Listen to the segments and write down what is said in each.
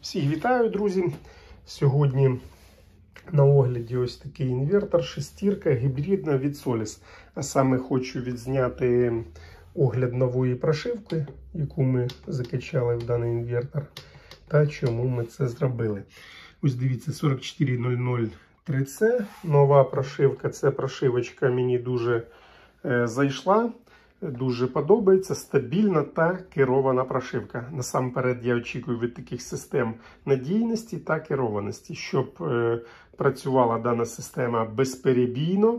Всіх вітаю, друзі! Сьогодні на огляді ось такий інвертор, шестірка гібридна від Solis. А саме хочу відзняти огляд нової прошивки, яку ми закачали в даний інвертор, та чому ми це зробили. Ось дивіться, 44003C, нова прошивка. Ця прошивочка мені дуже зайшла. Дуже подобається, стабільна та керована прошивка. Насамперед я очікую від таких систем надійності та керованості, щоб працювала дана система безперебійно,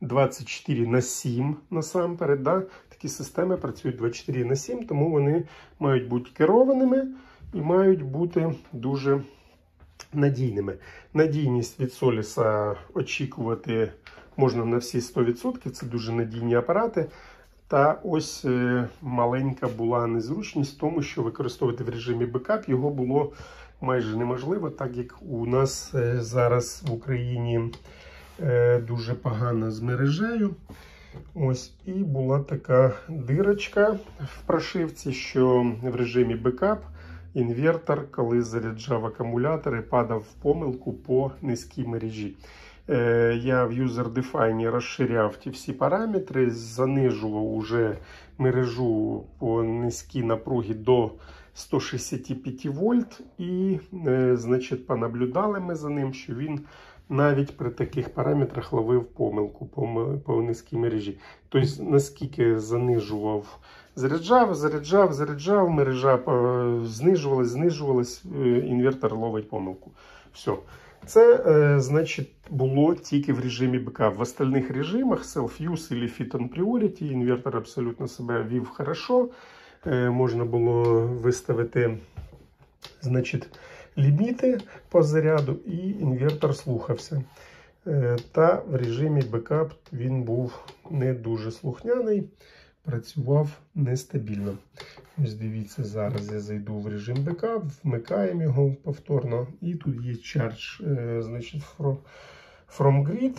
24/7 насамперед. Да? Такі системи працюють 24/7, тому вони мають бути керованими і мають бути дуже надійними. Надійність від Solis очікувати можна на всі 100%, це дуже надійні апарати. Та ось маленька була незручність в тому, що використовувати в режимі бекап його було майже неможливо, так як у нас зараз в Україні дуже погано з мережею. Ось, і була така дирочка в прошивці, що в режимі бекап інвертор, коли заряджав акумулятори, падав в помилку по низькій мережі. Я в User Define розширяв ті всі параметри, занижував уже мережу по низькій напругі до 165 вольт. І, значить, понаблюдали ми за ним, що він навіть при таких параметрах ловив помилку по низькій мережі. Тобто, наскільки занижував, заряджав, мережа знижувалась, інвертор ловить помилку. Все. Це, значить, було тільки в режимі бекап. В остальних режимах Self-Use или Fit on Priority інвертор абсолютно себе вів хорошо. Можна було виставити, значить, ліміти по заряду, і інвертор слухався. Та в режимі бекап він був не дуже слухняний, працював нестабільно. Ось дивіться, зараз я зайду в режим бекап, вмикаємо його повторно. І тут є charge, значить, from grid.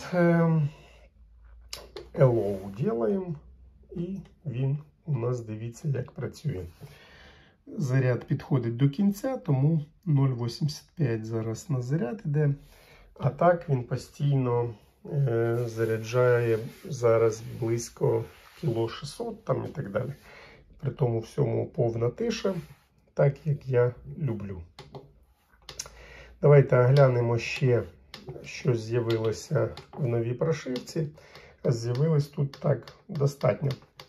Allow делаємо. І він у нас, дивіться, як працює. Заряд підходить до кінця, тому 0,85 зараз на заряд іде. А так він постійно заряджає зараз близько 600 кг там і так далі. При тому всьому повна тиша, так як я люблю. Давайте оглянемо ще, що з'явилося в новій прошивці. З'явилось тут так достатньо.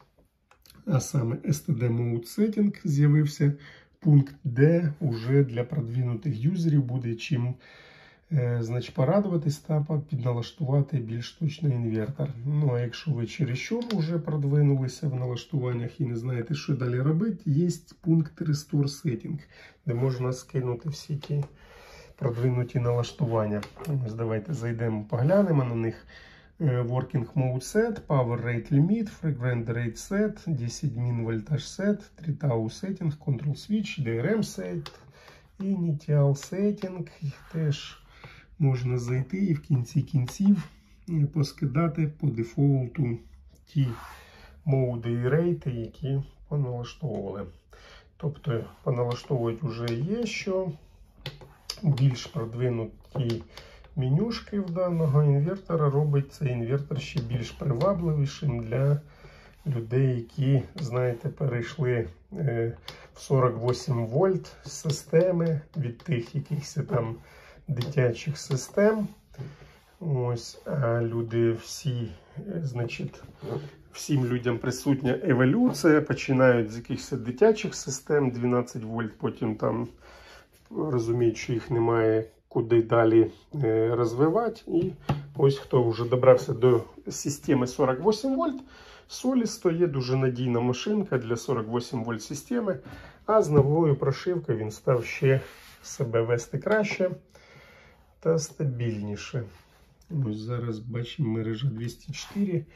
А саме STD Mode Setting з'явився пункт, де вже для продвинутих юзерів буде чим, значить, порадуватись та підналаштувати більш точний інвертор. Ну, а якщо ви чересчур вже продвинулися в налаштуваннях і не знаєте, що далі робити, є пункт Restore Setting, де можна скинути всі ті продвинуті налаштування. Ось давайте зайдемо, поглянемо на них. Working Mode Set, Power Rate Limit, Frequency Rate Set, 10 Min Voltage Set, 3000 Setting, Control Switch, DRM Set, Initial Setting. Теж можна зайти і в кінці кінців поскидати по дефолту ті моди і рейти, які поналаштовували. Тобто поналаштовувати вже є, що більш продвинуті менюшки в даного інвертора робить цей інвертор ще більш привабливішим для людей, які, знаєте, перейшли в 48 вольт системи від тих якихось там дитячих систем. Ось, а люди всі, значить, всім людям присутня еволюція, починають з якихось дитячих систем 12 вольт, потім там розуміють, що їх немає куди далі розвивати. І ось хто вже добрався до системи 48 вольт, Solis то є дуже надійна машинка для 48 вольт системи, а з новою прошивкою він став ще себе вести краще та стабільніше. Ось зараз бачимо мережа 204.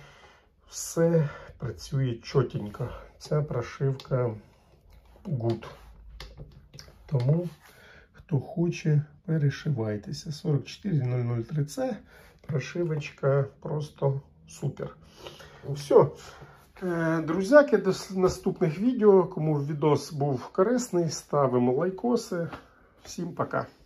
Все працює чотенько. Ця прошивка good. Тому, хто хоче, перешивайтеся. 44003C. Прошивочка просто супер. Все. Друзяки, до наступних відео. Кому відос був корисний, ставимо лайкоси. Всім пока!